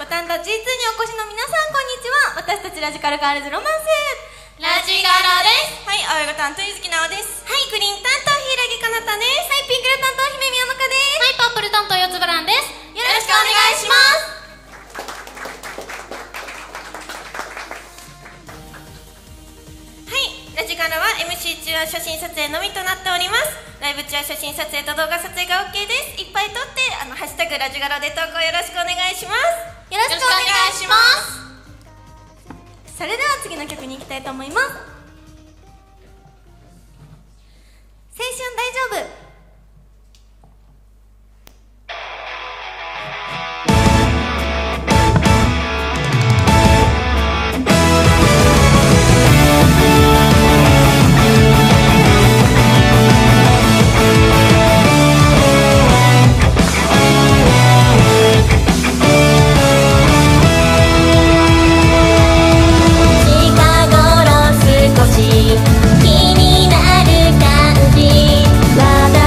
たんた G2 にお越しの皆さん、こんにちは。私たちラジカルガールズロマンスラジガラです。 はい、青色担当ゆずきなおです。 はい、グリーン担当柊かなたです。はい、ピンク色担当姫宮まかです。 はい、パープル担当四つブランです。 よろしくお願いします。 はい、ラジガラは MC 中は写真撮影のみとなっております。ライブ中は写真撮影と動画撮影が OK です。いっぱい撮ってハッシュタグラジガラで投稿よろしくお願いします。 よろしくお願いします。それでは次の曲に行きたいと思います。青春大丈夫。 気になる感じ、私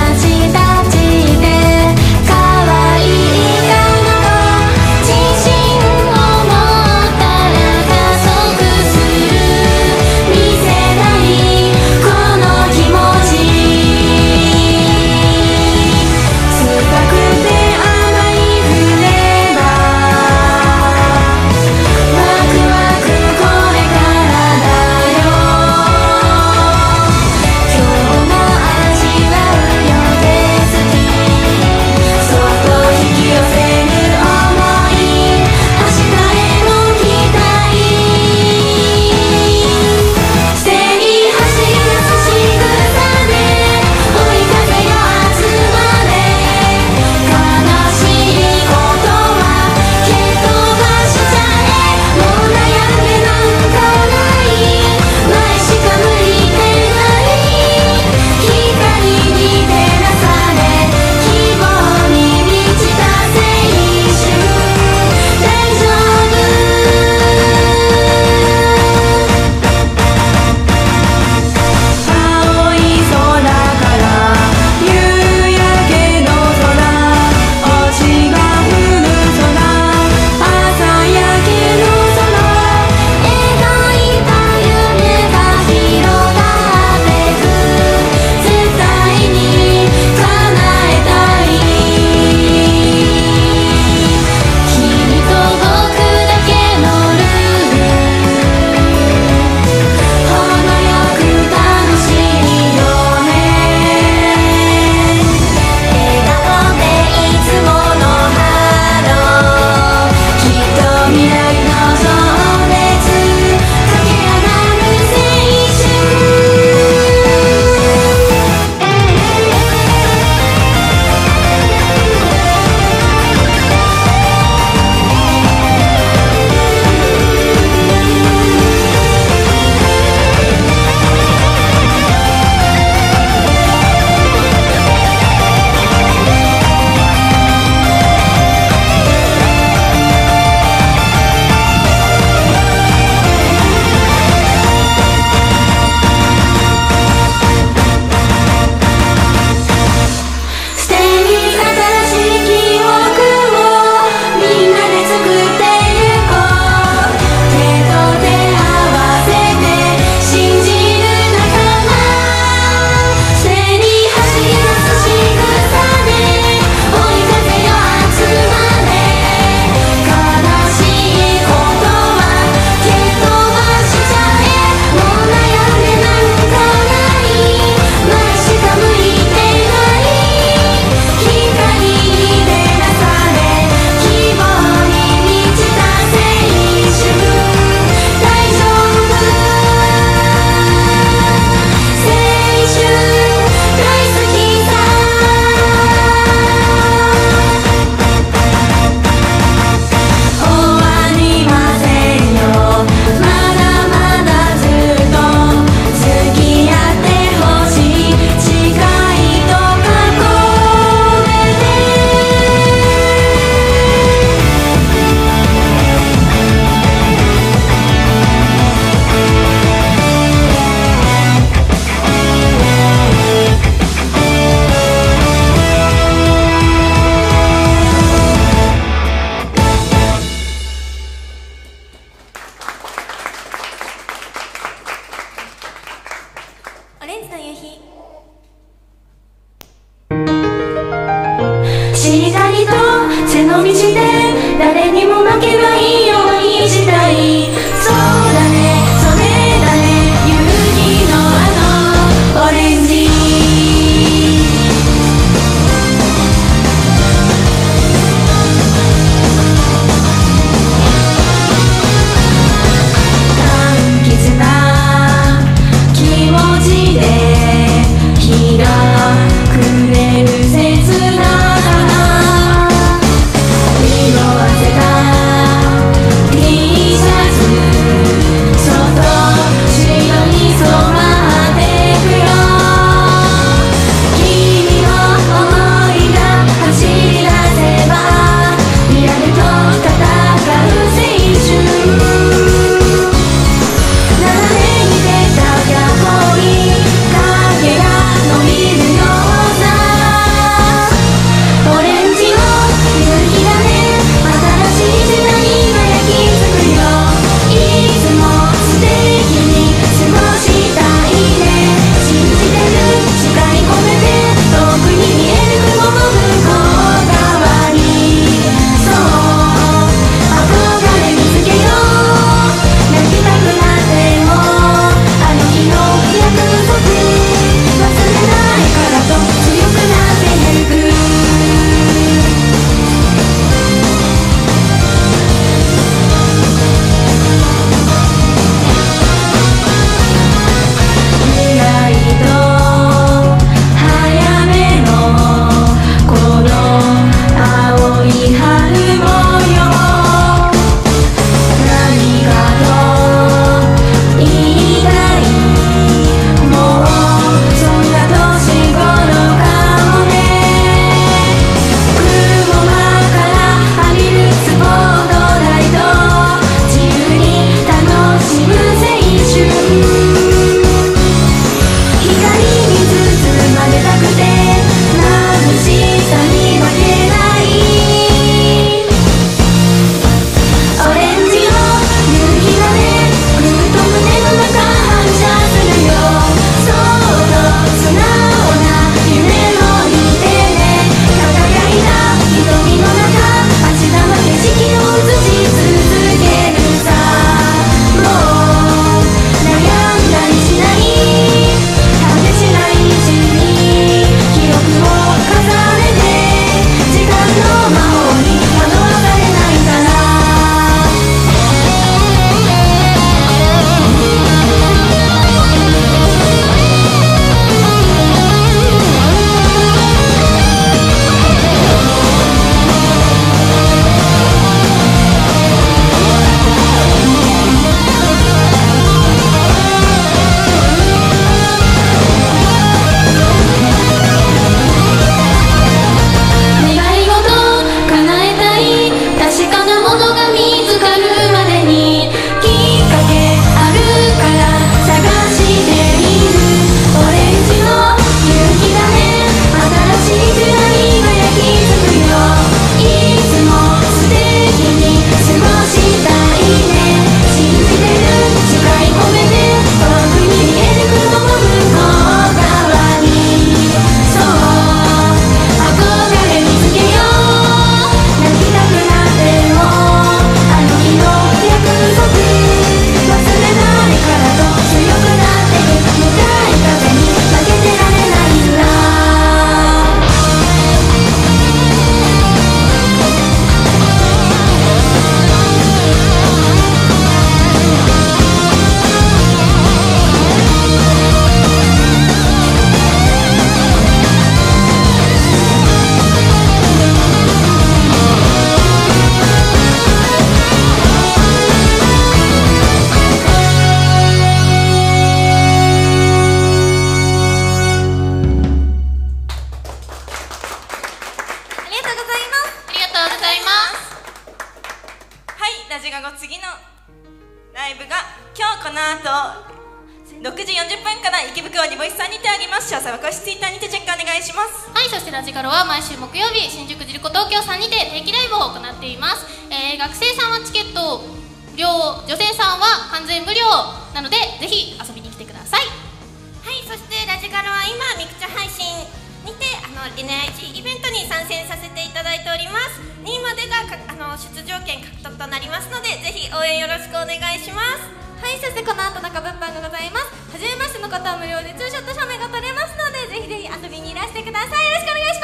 ラジガゴ次のライブが今日この後6時40分から池袋リボイスさんにてあげます。詳細は公式ツイッターにてチェックお願いします。 はい、そしてラジカロは毎週木曜日新宿ジルコ東京さんにて定期ライブを行っています。学生さんはチケット料、女性さんは完全無料なのでぜひ遊びに来てください。 はい、そしてラジカロは今ミクチャ配信にてNIG イベントに参戦させていただいております。2位までが出場権獲得となりますのでぜひ応援よろしくお願いします。 はい、そしてこの後中物販がございます。初めましての方は無料でツーショット写メが撮れますのでぜひぜひ遊びにいらしてください。よろしくお願いします。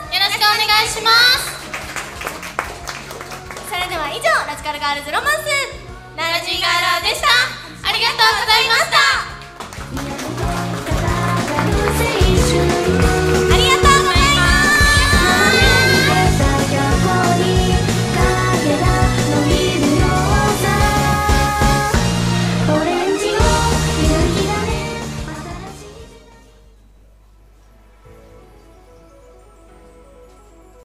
よろしくお願いします。 それでは以上ラジカルガールズロマンスラジガロでした。ありがとうございました。